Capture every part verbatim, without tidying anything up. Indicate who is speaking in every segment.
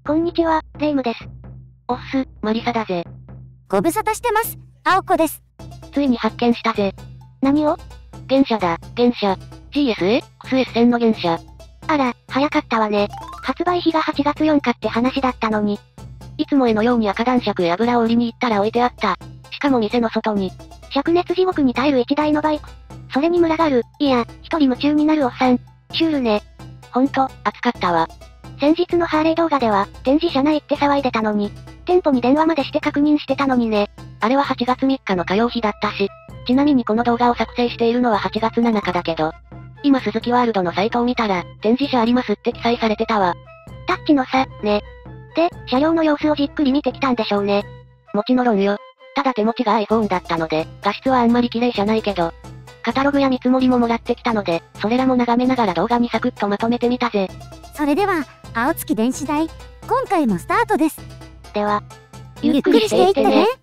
Speaker 1: こんにちは、レイムです。
Speaker 2: おっす、マリサだぜ。
Speaker 3: ご無沙汰してます。青子です。
Speaker 2: ついに発見したぜ。
Speaker 1: 何を？
Speaker 2: 原車だ、原車。ジーエスエックスエス 線の原車。
Speaker 1: あら、早かったわね。発売日がはちがつよっかって話だったのに。
Speaker 2: いつもへのように赤男爵へ油を売りに行ったら置いてあった。しかも店の外に。
Speaker 1: 灼熱地獄に耐える一台のバイク。それに群がる、いや、一人夢中になるおっさん。シュールね。
Speaker 2: ほんと、熱かったわ。
Speaker 1: 先日のハーレー動画では、展示車内って騒いでたのに、店舗に電話までして確認してたのにね。
Speaker 2: あれははちがつみっかの火曜日だったし。ちなみにこの動画を作成しているのははちがつなのかだけど。今鈴木ワールドのサイトを見たら、展示車ありますって記載されてたわ。
Speaker 1: タッチの差、ね。で、車両の様子をじっくり見てきたんでしょうね。
Speaker 2: もちろんよ。ただ手持ちが iPhone だったので、画質はあんまり綺麗じゃないけど。カタログや見積もりももらってきたので、それらも眺めながら動画にサクッとまとめてみたぜ。
Speaker 3: それでは、青月電子台、今回もスタートです。
Speaker 1: では、
Speaker 3: ゆっくりしていってね。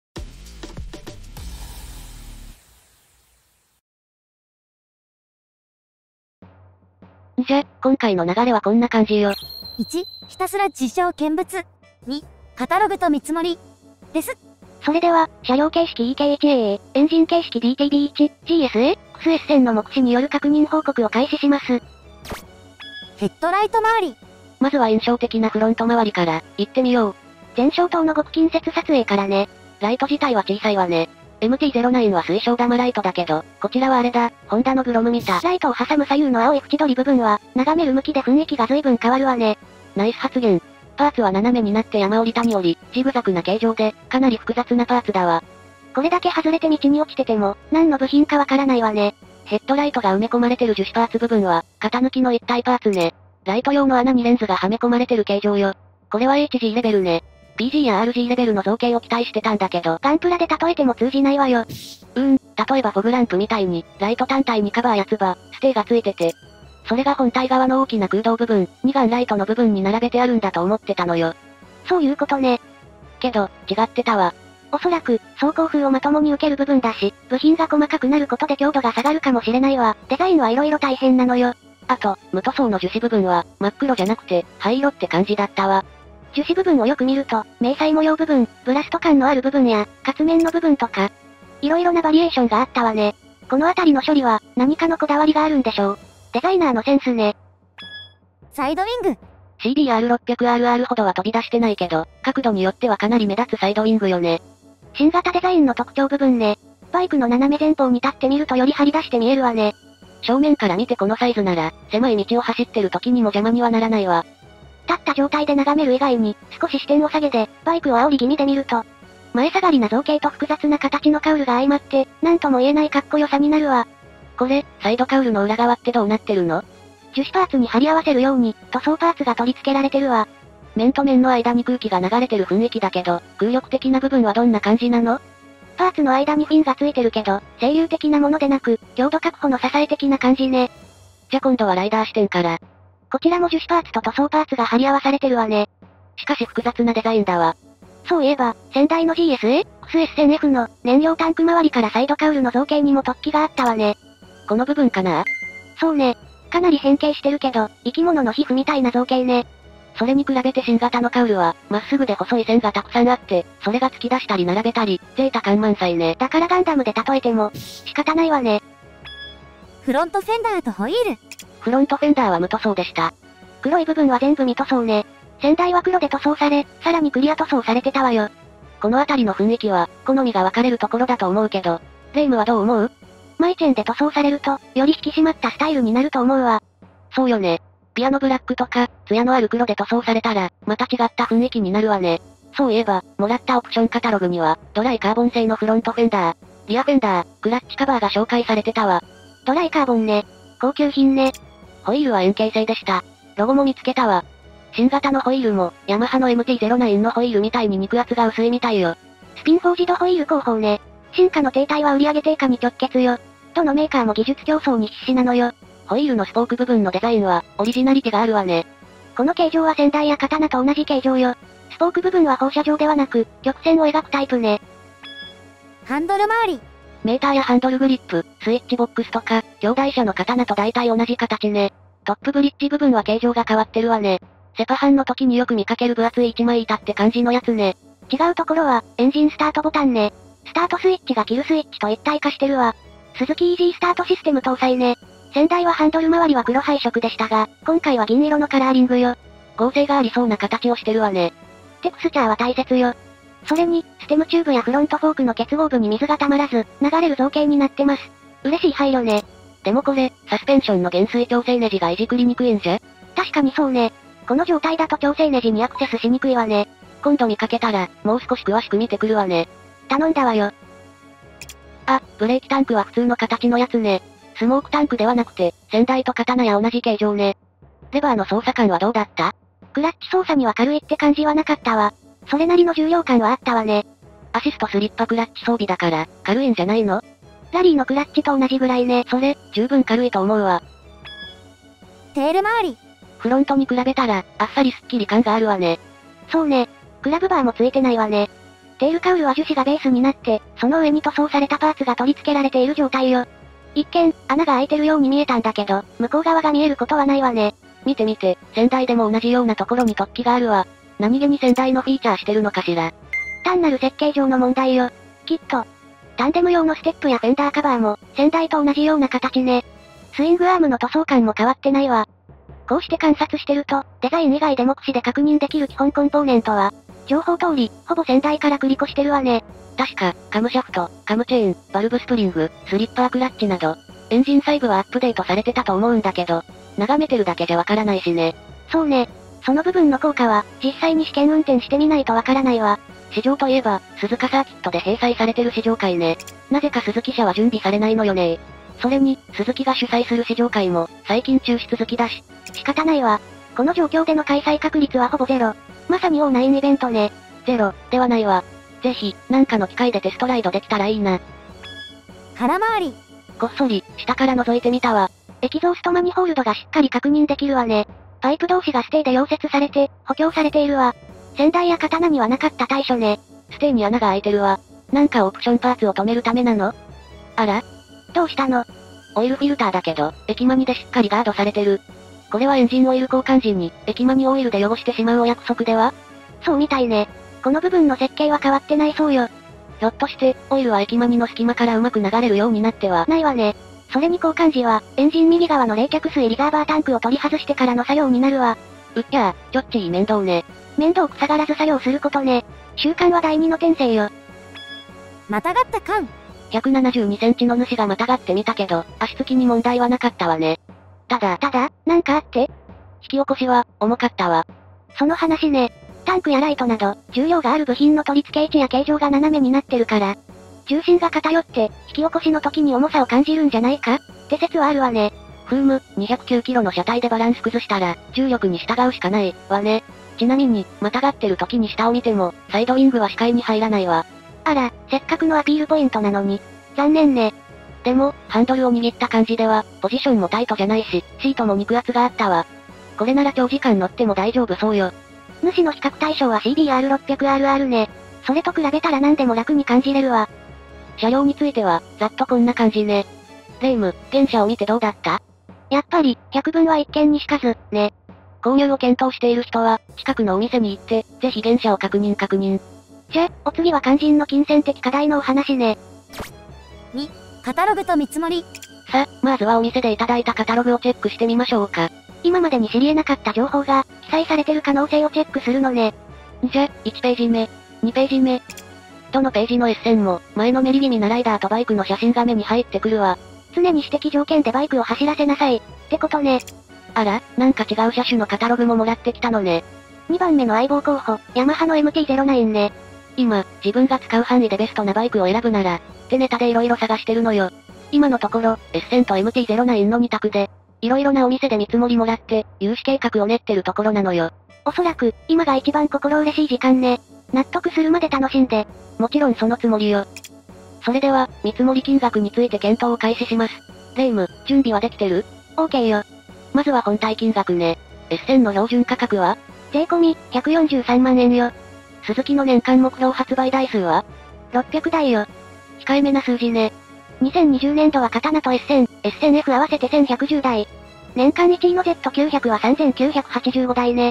Speaker 2: んじゃ、今回の流れはこんな感じよ。
Speaker 3: いち、ひたすら事象見物。に、カタログと見積もり。です。
Speaker 1: それでは、車両形式 イーケーエイチエーエー、エンジン形式 ディーティービーワン、ジーエスエックスエス 線の目視による確認報告を開始します。
Speaker 3: ヘッドライト周り。
Speaker 2: まずは印象的なフロント周りから、行ってみよう。
Speaker 1: 前照灯の極近接撮影からね。
Speaker 2: ライト自体は小さいわね。エムティーゼロナイン は水晶玉ライトだけど、こちらはあれだ、ホンダのグロム見た。
Speaker 1: ライトを挟む左右の青い縁取り部分は、眺める向きで雰囲気が随分変わるわね。
Speaker 2: ナイス発言。パーツは斜めになって山折り谷折り、ジグザグな形状で、かなり複雑なパーツだわ。
Speaker 1: これだけ外れて道に落ちてても、何の部品かわからないわね。
Speaker 2: ヘッドライトが埋め込まれてる樹脂パーツ部分は、型抜きの一体パーツね。ライト用の穴にレンズがはめ込まれてる形状よ。これは エイチジー レベルね。ビージー や アールジー レベルの造形を期待してたんだけど、
Speaker 1: ガンプラで例えても通じないわよ。
Speaker 2: うーん、例えばフォグランプみたいに、ライト単体にカバーやつば、ステーがついてて、それが本体側の大きな空洞部分、二眼ライトの部分に並べてあるんだと思ってたのよ。
Speaker 1: そういうことね。
Speaker 2: けど、違ってたわ。
Speaker 1: おそらく、走行風をまともに受ける部分だし、部品が細かくなることで強度が下がるかもしれないわ。デザインは色々大変なのよ。
Speaker 2: あと、無塗装の樹脂部分は、真っ黒じゃなくて、灰色って感じだったわ。
Speaker 1: 樹脂部分をよく見ると、迷彩模様部分、ブラスト感のある部分や、滑面の部分とか、色々なバリエーションがあったわね。このあたりの処理は、何かのこだわりがあるんでしょう。デザイナーのセンスね。
Speaker 3: サイドウィング。
Speaker 2: シービーアールろっぴゃくアールアール ほどは飛び出してないけど、角度によってはかなり目立つサイドウィングよね。
Speaker 1: 新型デザインの特徴部分ね。バイクの斜め前方に立ってみるとより張り出して見えるわね。
Speaker 2: 正面から見てこのサイズなら、狭い道を走ってる時にも邪魔にはならないわ。
Speaker 1: 立った状態で眺める以外に、少し視点を下げて、バイクを煽り気味で見ると、前下がりな造形と複雑な形のカウルが相まって、なんとも言えないかっこよさになるわ。
Speaker 2: これ、サイドカウルの裏側ってどうなってるの？
Speaker 1: 樹脂パーツに貼り合わせるように、塗装パーツが取り付けられてるわ。
Speaker 2: 面と面の間に空気が流れてる雰囲気だけど、空力的な部分はどんな感じなの？
Speaker 1: パーツの間にフィンがついてるけど、整流的なものでなく、強度確保の支え的な感じね。
Speaker 2: じゃ今度はライダー視点から。
Speaker 1: こちらも樹脂パーツと塗装パーツが貼り合わされてるわね。
Speaker 2: しかし複雑なデザインだわ。
Speaker 1: そういえば、先代の ジーエスエックスエス 線 F の燃料タンク周りからサイドカウルの造形にも突起があったわね。
Speaker 2: この部分かな？
Speaker 1: そうね。かなり変形してるけど、生き物の皮膚みたいな造形ね。
Speaker 2: それに比べて新型のカウルは、まっすぐで細い線がたくさんあって、それが突き出したり並べたり、ゼータ感満載ね。
Speaker 1: だからガンダムで例えても、仕方ないわね。
Speaker 3: フロントフェンダーとホイール。
Speaker 2: フロントフェンダーは無塗装でした。
Speaker 1: 黒い部分は全部未塗装ね。先代は黒で塗装され、さらにクリア塗装されてたわよ。
Speaker 2: このあたりの雰囲気は、好みが分かれるところだと思うけど、レイムはどう思う？
Speaker 1: マイチェンで塗装されると、より引き締まったスタイルになると思うわ。
Speaker 2: そうよね。ピアノブラックとか、艶のある黒で塗装されたら、また違った雰囲気になるわね。そういえば、もらったオプションカタログには、ドライカーボン製のフロントフェンダー、リアフェンダー、クラッチカバーが紹介されてたわ。
Speaker 1: ドライカーボンね。高級品ね。
Speaker 2: ホイールは円形製でした。ロゴも見つけたわ。新型のホイールも、ヤマハの エムティーゼロナイン のホイールみたいに肉厚が薄いみたいよ。
Speaker 1: スピンフォージドホイール工法ね。進化の停滞は売上低下に直結よ。どのメーカーも技術競争に必死なのよ。
Speaker 2: ホイールのスポーク部分のデザインは、オリジナリティがあるわね。
Speaker 1: この形状は先代や刀と同じ形状よ。スポーク部分は放射状ではなく、曲線を描くタイプね。
Speaker 3: ハンドル周り。
Speaker 2: メーターやハンドルグリップ、スイッチボックスとか、兄弟車の刀と大体同じ形ね。トップブリッジ部分は形状が変わってるわね。 セパハンの時によく見かける分厚い一枚板って感じのやつね。
Speaker 1: 違うところは、エンジンスタートボタンね。スタートスイッチがキルスイッチと一体化してるわ。スズキイージースタートシステム搭載ね。先代はハンドル周りは黒配色でしたが、今回は銀色のカラーリングよ。
Speaker 2: 合成がありそうな形をしてるわね。
Speaker 1: テクスチャーは大切よ。それに、ステムチューブやフロントフォークの結合部に水が溜まらず、流れる造形になってます。嬉しい配慮ね。
Speaker 2: でもこれ、サスペンションの減衰調整ネジがいじくりにくいんじゃ？
Speaker 1: 確かにそうね。この状態だと調整ネジにアクセスしにくいわね。
Speaker 2: 今度見かけたら、もう少し詳しく見てくるわね。
Speaker 1: 頼んだわよ。
Speaker 2: あ、ブレーキタンクは普通の形のやつね。スモークタンクではなくて、先代と刀や同じ形状ね。レバーの操作感はどうだった？
Speaker 1: クラッチ操作には軽いって感じはなかったわ。それなりの重量感はあったわね。
Speaker 2: アシストスリッパクラッチ装備だから、軽いんじゃないの？
Speaker 1: ラリーのクラッチと同じぐらいね。
Speaker 2: それ、十分軽いと思うわ。
Speaker 3: テール周り。
Speaker 2: フロントに比べたら、あっさりスッキリ感があるわね。
Speaker 1: そうね。クラブバーもついてないわね。テールカウルは樹脂がベースになって、その上に塗装されたパーツが取り付けられている状態よ。一見、穴が開いてるように見えたんだけど、向こう側が見えることはないわね。
Speaker 2: 見てみて、先代でも同じようなところに突起があるわ。何気に先代のフィーチャーしてるのかしら。
Speaker 1: 単なる設計上の問題よ。きっと。タンデム用のステップやフェンダーカバーも、先代と同じような形ね。スイングアームの塗装感も変わってないわ。こうして観察してると、デザイン以外で目視で確認できる基本コンポーネントは、情報通り、ほぼ先代から繰り越してるわね。
Speaker 2: 確か、カムシャフト、カムチェーン、バルブスプリング、スリッパークラッチなど、エンジン細部はアップデートされてたと思うんだけど、眺めてるだけじゃわからないしね。
Speaker 1: そうね。その部分の効果は、実際に試験運転してみないとわからないわ。
Speaker 2: 試乗といえば、鈴鹿サーキットで閉鎖されてる試乗会ね。なぜか鈴木社は準備されないのよね。それに、鈴木が主催する試乗会も、最近中止続きだし。
Speaker 1: 仕方ないわ。この状況での開催確率はほぼゼロ。まさにオーナインイベントね。
Speaker 2: ゼロ、ではないわ。ぜひ、なんかの機会でテストライドできたらいいな。
Speaker 3: 腹回り。
Speaker 2: こっそり、下から覗いてみたわ。
Speaker 1: エキゾーストマニホールドがしっかり確認できるわね。パイプ同士がステーで溶接されて、補強されているわ。先代や刀にはなかった対処ね。
Speaker 2: ステーに穴が開いてるわ。なんかオプションパーツを止めるためなの？あら？
Speaker 1: どうしたの？
Speaker 2: オイルフィルターだけど、液マニでしっかりガードされてる。これはエンジンオイル交換時に、液マニオイルで汚してしまうお約束では？
Speaker 1: そうみたいね。この部分の設計は変わってないそうよ。
Speaker 2: ひょっとして、オイルは液マニの隙間からうまく流れるようになっては？
Speaker 1: ないわね。それに交換時は、エンジン右側の冷却水リザーバータンクを取り外してからの作業になるわ。
Speaker 2: うっちゃー、ちょっちい面倒ね。
Speaker 1: 面倒くさがらず作業することね。習慣は第二の天性よ。
Speaker 3: またがった感。
Speaker 2: ひゃくななじゅうにセンチの主がまたがってみたけど、足つきに問題はなかったわね。ただ、
Speaker 1: ただ、なんかあって？
Speaker 2: 引き起こしは、重かったわ。
Speaker 1: その話ね。タンクやライトなど、重量がある部品の取り付け位置や形状が斜めになってるから、重心が偏って、引き起こしの時に重さを感じるんじゃないかって説はあるわね。
Speaker 2: ふーむ、にひゃくきゅうキロの車体でバランス崩したら、重力に従うしかない、わね。ちなみに、またがってる時に下を見ても、サイドウィングは視界に入らないわ。
Speaker 1: あら、せっかくのアピールポイントなのに。残念ね。
Speaker 2: でも、ハンドルを握った感じでは、ポジションもタイトじゃないし、シートも肉厚があったわ。これなら長時間乗っても大丈夫そうよ。
Speaker 1: 主の比較対象は シービーアールろっぴゃくアールアール ね。それと比べたら何でも楽に感じれるわ。
Speaker 2: 車両については、ざっとこんな感じね。レイム、原車を見てどうだった？
Speaker 1: やっぱり、百聞は一見にしかず、ね。
Speaker 2: 購入を検討している人は、近くのお店に行って、ぜひ原車を確認確認。
Speaker 1: じゃ、お次は肝心の金銭的課題のお話ね。
Speaker 3: に、カタログと見積もり。
Speaker 2: さ、まずはお店でいただいたカタログをチェックしてみましょうか。
Speaker 1: 今までに知り得なかった情報が、記載されてる可能性をチェックするのね。
Speaker 2: んじゃ、いちページ目、にページ目。どのページのエッセンも、前のめり気味なライダーとバイクの写真が目に入ってくるわ。
Speaker 1: 常に指摘条件でバイクを走らせなさい。ってことね。
Speaker 2: あら、なんか違う車種のカタログももらってきたのね。
Speaker 1: にばんめの相棒候補、ヤマハの エムティーゼロナイン ね。
Speaker 2: 今、自分が使う範囲でベストなバイクを選ぶなら、ってネタで色々探してるのよ。今のところ、エッセンと エムティーゼロナイン のに択で、色々なお店で見積もりもらって、融資計画を練ってるところなのよ。
Speaker 1: おそらく、今が一番心嬉しい時間ね。納得するまで楽しんで。
Speaker 2: もちろんそのつもりよ。それでは、見積もり金額について検討を開始します。レイム、準備はできてる？
Speaker 1: オーケー よ。
Speaker 2: まずは本体金額ね。エッセンの標準価格は？
Speaker 1: 税込み、ひゃくよんじゅうさんまんえんよ。
Speaker 2: スズキの年間目標発売台数は？
Speaker 1: ろっぴゃくだいよ。
Speaker 2: 控えめな数字ね。
Speaker 1: にせんにじゅうねんどは刀とエッセン、エッセン F 合わせてせんひゃくじゅうだい。年間いちいの ゼットきゅうひゃく はさんぜんきゅうひゃくはちじゅうごだいね。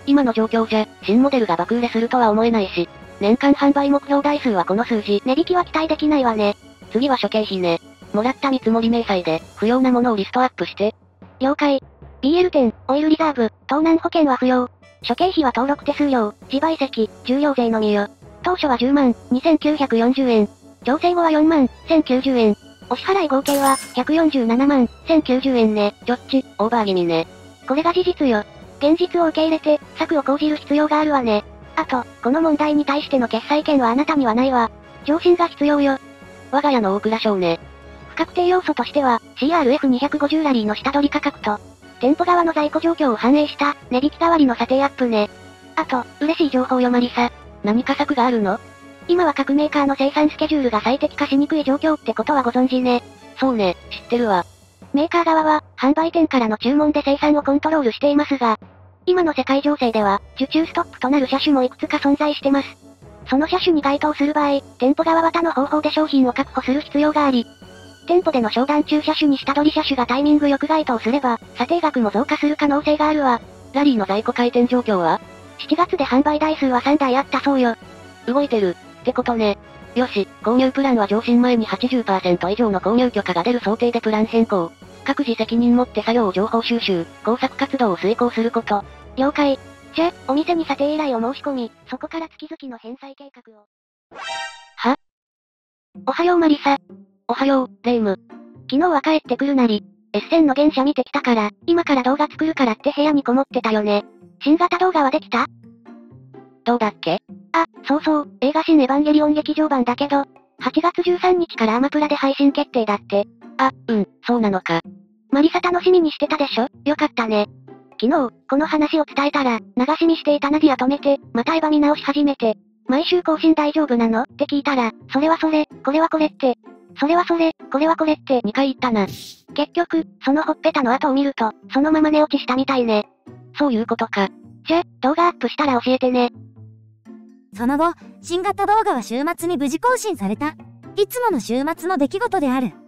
Speaker 2: 今の状況じゃ、新モデルが爆売れするとは思えないし、年間販売目標台数はこの数字。
Speaker 1: 値引きは期待できないわね。
Speaker 2: 次は諸経費ね。もらった見積もり明細で、不要なものをリストアップして。
Speaker 1: 了解。ビーエルテン、オイルリザーブ、盗難保険は不要。諸経費は登録手数料、自賠責、重量税のみよ。当初はじゅうまん、にせんきゅうひゃくよんじゅうえん。調整後はよんまん、せんきゅうじゅうえん。お支払い合計は、ひゃくよんじゅうななまん、せんきゅうじゅうえんね。
Speaker 2: ちょっち、オーバー気味ね。
Speaker 1: これが事実よ。現実を受け入れて、策を講じる必要があるわね。あと、この問題に対しての決裁権はあなたにはないわ。上申が必要よ。
Speaker 2: 我が家の大蔵省ね。
Speaker 1: 不確定要素としては、シーアールエフにひゃくごじゅう ラリーの下取り価格と、店舗側の在庫状況を反映した、値引き代わりの査定アップね。あと、嬉しい情報よマリサ。
Speaker 2: 何か策があるの？
Speaker 1: 今は各メーカーの生産スケジュールが最適化しにくい状況ってことはご存知ね。
Speaker 2: そうね、知ってるわ。
Speaker 1: メーカー側は、販売店からの注文で生産をコントロールしていますが、今の世界情勢では、受注ストップとなる車種もいくつか存在してます。その車種に該当する場合、店舗側は他の方法で商品を確保する必要があり、店舗での商談中車種に下取り車種がタイミングよく該当すれば、査定額も増加する可能性があるわ。
Speaker 2: ラリーの在庫回転状況は？
Speaker 1: しち 月で販売台数はさんだいあったそうよ。
Speaker 2: 動いてる、ってことね。よし、購入プランは上申前に はちじゅっパーセント 以上の購入許可が出る想定でプラン変更。各自責任持って作業を情報収集、工作活動を遂行すること。
Speaker 1: 了解。じゃ、お店に査定依頼を申し込み、そこから月々の返済計画を。
Speaker 2: は？
Speaker 1: おはようマリサ。
Speaker 2: おはよう、レイム。
Speaker 1: 昨日は帰ってくるなり、エッセンの原車見てきたから、今から動画作るからって部屋にこもってたよね。新型動画はできた？
Speaker 2: どうだっけ？
Speaker 1: あ、そうそう、映画新エヴァンゲリオン劇場版だけど、はちがつじゅうさんにちからアマプラで配信決定だって。
Speaker 2: あ、うん、そうなのか。
Speaker 1: マリサ楽しみにしてたでしょ？よかったね。昨日、この話を伝えたら、流し見していたナディア止めて、またエヴァ見直し始めて、毎週更新大丈夫なのって聞いたら、それはそれ、これはこれって、それはそれ、これはこれってにかい言ったな。結局、そのほっぺたの後を見ると、そのまま寝落ちしたみたいね。
Speaker 2: そういうことか。
Speaker 1: じゃ、動画アップしたら教えてね。
Speaker 3: その後、新型動画は週末に無事更新された。いつもの週末の出来事である。